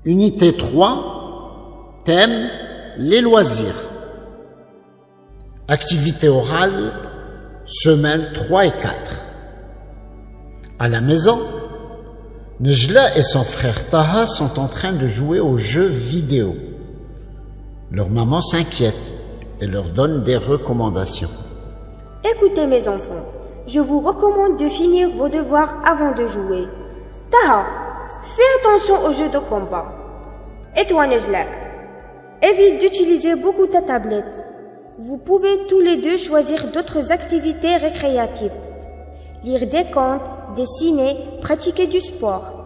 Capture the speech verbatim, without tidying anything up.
Unité trois, thème les loisirs. Activité orale, semaines trois et quatre. À la maison, Nejla et son frère Taha sont en train de jouer aux jeux vidéo. Leur maman s'inquiète et leur donne des recommandations. Écoutez mes enfants, je vous recommande de finir vos devoirs avant de jouer. Taha, fais attention aux jeux de combat. Et toi Nejla, évite d'utiliser beaucoup ta tablette. Vous pouvez tous les deux choisir d'autres activités récréatives. Lire des contes, dessiner, pratiquer du sport.